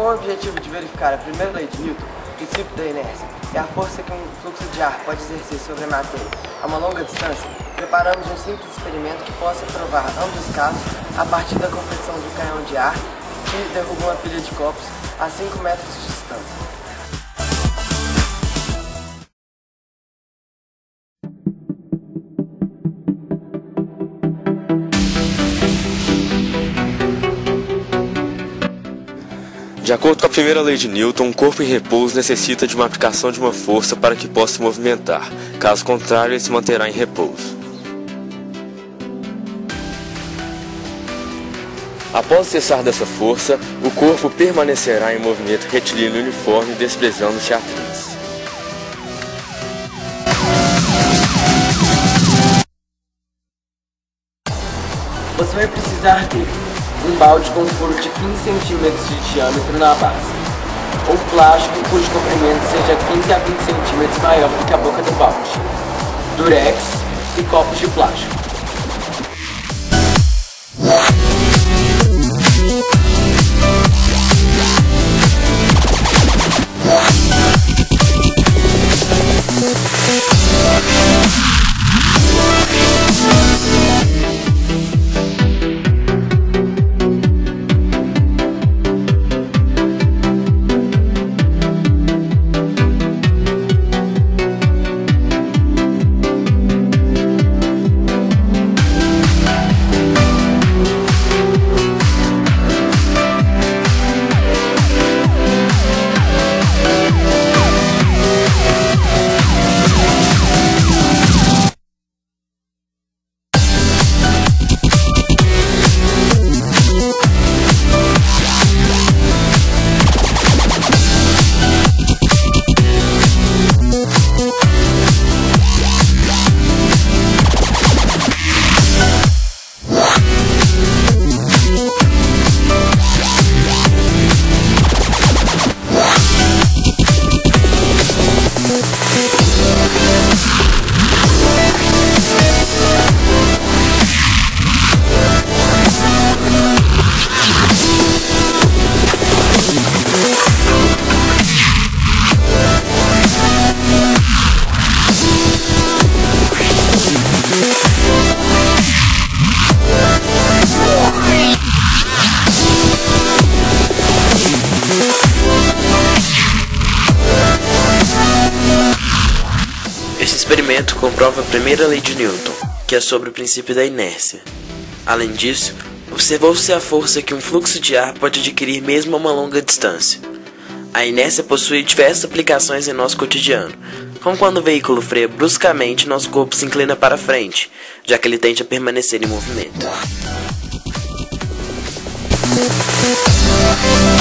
o objetivo de verificar a primeira lei de Newton, o princípio da inércia, e a força que um fluxo de ar pode exercer sobre a matéria a uma longa distância, preparamos um simples experimento que possa provar ambos os casos a partir da confecção de um canhão de ar que derruba uma pilha de copos a 5 metros de distância. De acordo com a primeira lei de Newton, um corpo em repouso necessita de uma aplicação de uma força para que possa se movimentar. Caso contrário, ele se manterá em repouso. Após o cessar dessa força, o corpo permanecerá em movimento retilíneo uniforme, desprezando-se a atriz. Você vai precisar ter um balde com um furo de 15 centímetros de diâmetro na base, ou plástico cujo comprimento seja 15 a 20 centímetros maior do que a boca do balde, durex e copos de plástico. Este experimento comprova a primeira lei de Newton, que é sobre o princípio da inércia. Além disso, observou-se a força que um fluxo de ar pode adquirir mesmo a uma longa distância. A inércia possui diversas aplicações em nosso cotidiano, como quando o veículo freia bruscamente, nosso corpo se inclina para frente, já que ele tende a permanecer em movimento.